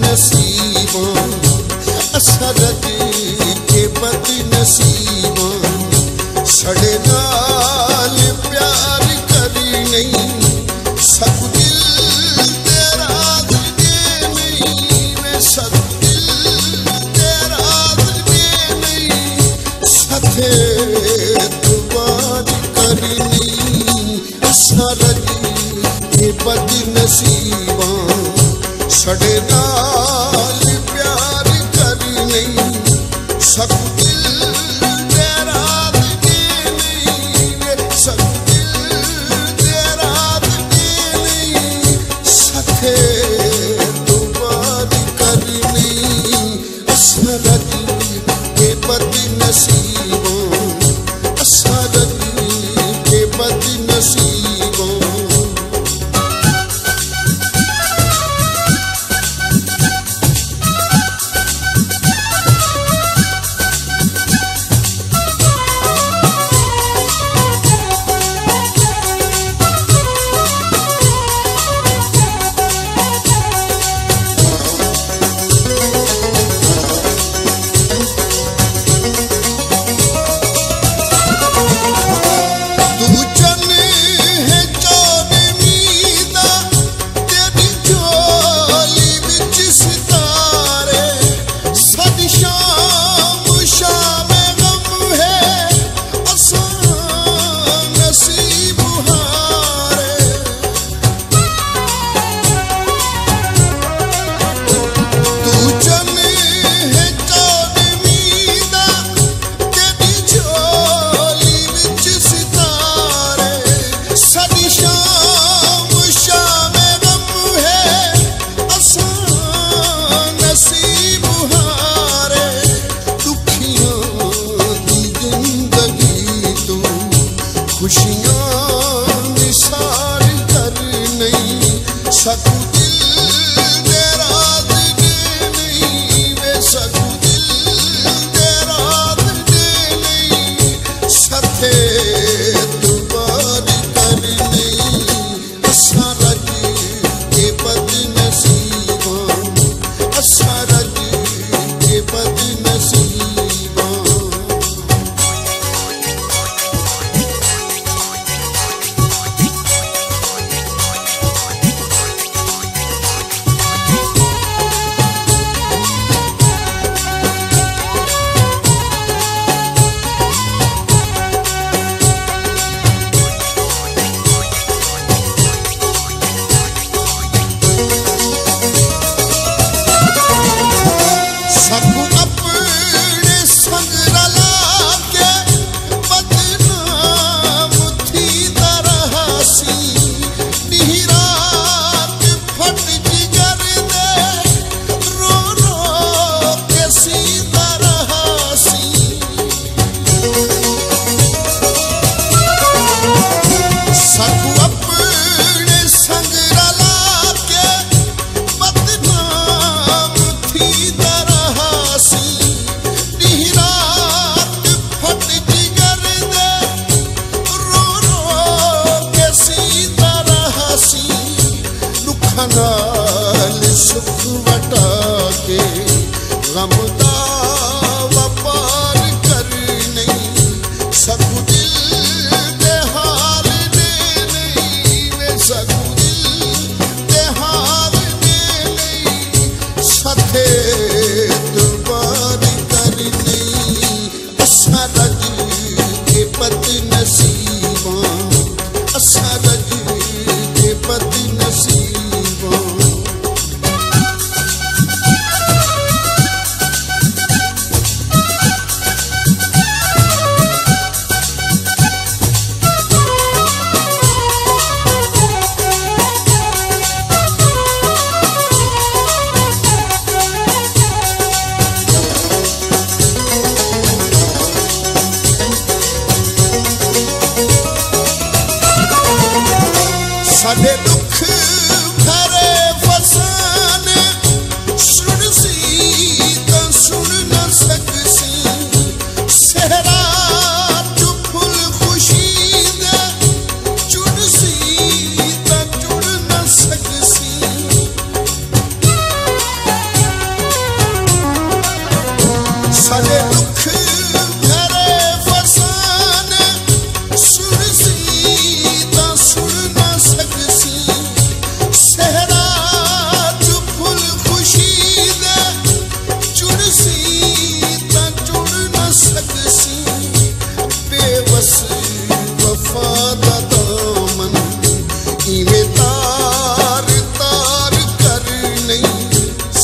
नसीबां असरद के बद नसीबां सड़े नाल प्यार करी नहीं सब दिल तेरा दे नहीं वे सब दिल तेरा दे नहीं सथे दुबार करनी असरद के बद नसीबां सड़े नाल प्यार करी नहीं सब दिल तेरा दे नहीं वे सब दिल तेरा दे नहीं सथे दुबार करनी असरद के बद नसीबों असरद के बद नसीबों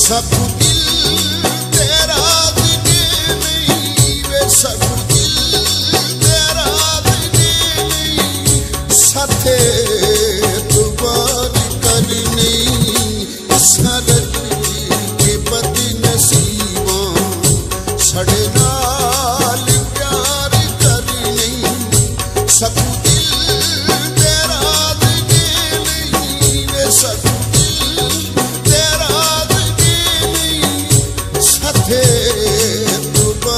सकू दिल तेरा दिने नहीं वे सकू दिल तेरा दिने नहीं साथे तुम्हारी करनी सरद के पति नसीबा सड़े नाल प्यार करनी सकू दिल तेरा दिने नहीं वे सकू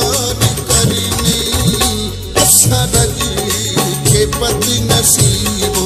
पति नसीब